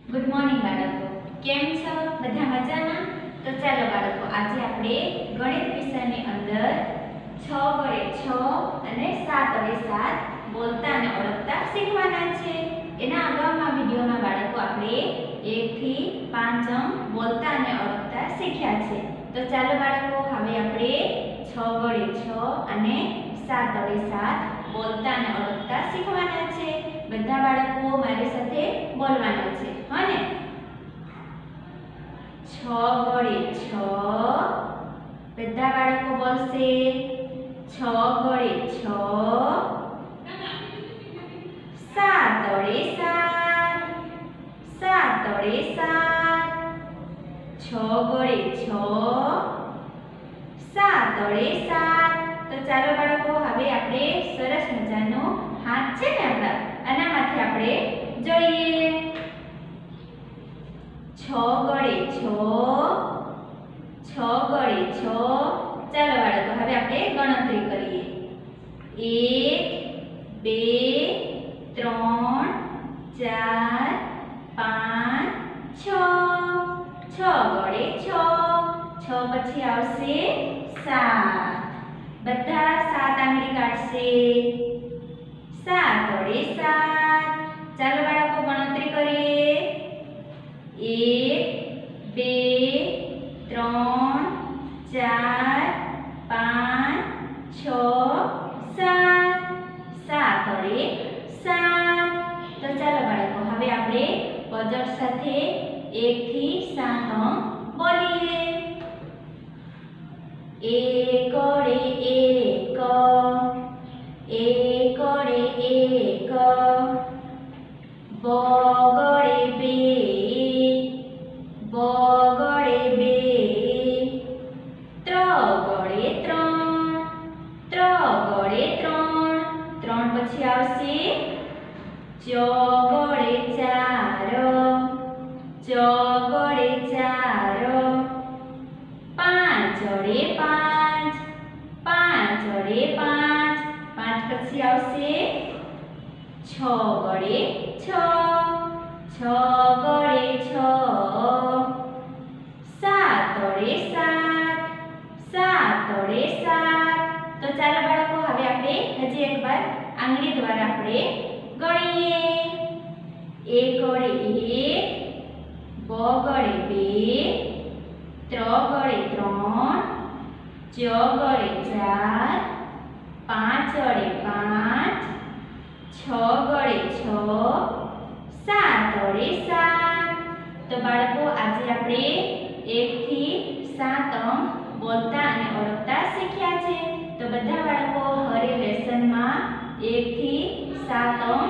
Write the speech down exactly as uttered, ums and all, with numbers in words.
Good morning बाळको, केम छो? બધા મજામાં? તો ચાલો બાળકો, આજે આપણે ગણિત વિષયની અંદર છ વડે છ અને સાત વડે સાત બોલતા અને ઓળખતા શીખવાના છે। એના અગાઉના વિડિયોમાં બાળકો આપણે એક થી પાંચ અંક બોલતા અને ઓળખતા શીખ્યા છે। તો ચાલો બાળકો, હવે આપણે છ વડે છ અને સાત વડે સાત બોલતા અને ઓળખતા શીખવાના છે। બધા બાળકો મારી સાથે બોલવાનું છે, હા ને? છ વડે છ, બધા બાળકો બોલશે છ વડે છ, સાત વડે સાત, સાત વડે સાત, છ વડે છ, સાત વડે સાત। તો ચાલો બાળકો, હવે આપણે સરસ મજાનો હાથ છે ને આપણા, આનામાંથી આપણે જોઈએ। છ વડે છ, છ વડે છ। ચાલો બાળકો, હવે આપણે ગણતરી કરીએ। એક, બે, ત્રણ, ચાર, પાંચ, છ। છ વડે છ, છ પછી આવશે સાત, બધા સાત આંગળી કાઢશે। સાત વડે સાત। ચાલો બાળકો, ગણતરી કરીએ। એક, બે, ત્રણ, ચાર, પાંચ, છ, સાત, સાત વડે સાત। તો ચાલો બાળકો, હવે આપણે પજર સાથે એક થી સાત અંક બોલીએ। એક વડે એક, એક વડે એક, બ વડે બે, બ વડે બે, ત્ર વડે ત્રણ, ત્ર વડે ત્રણ, ત્રણ પછી આવશે ચ વડે ચાર, ચ વડે ચાર, પાંચ વડે પાંચ, પાંચ વડે પાંચ, પાંચ પછી આવશે છ વડે છ, છ વડે છ, સાત વડે સાત, સાત વડે સાત। તો ચાલો બાળકો, હવે આપણે હજી એકવાર આંગળી દ્વારા આપણે ગણીએ। એક વડે એક, બ વડે બે, ત્ર વડે ત્રણ, ચ વડે ચાર, પાંચ વડે પાંચ, છ વડે છ, સાત વડે સાત। તો બાળકો, આજે આપણે એક થી સાત અંક બોલતા અને ઓળખતા શીખ્યા છે। તો બધા બાળકો હરે લેસનમાં એક થી સાત અંક